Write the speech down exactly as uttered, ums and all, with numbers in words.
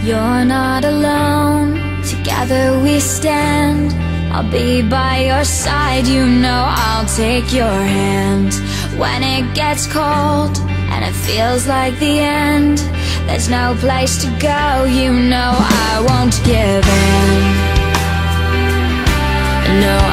You're not alone, together we stand. I'll be by your side, you know I'll take your hand. When it gets cold and it feels like the end, there's no place to go, you know I won't give in. No,